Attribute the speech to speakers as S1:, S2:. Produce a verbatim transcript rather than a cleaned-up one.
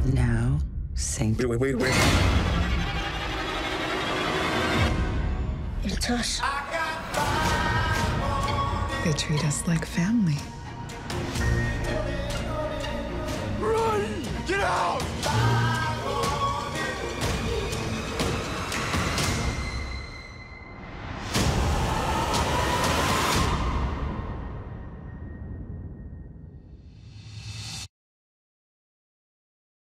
S1: Now, Saint.
S2: Wait, wait, wait, wait.
S3: It's us.
S4: They treat us like family.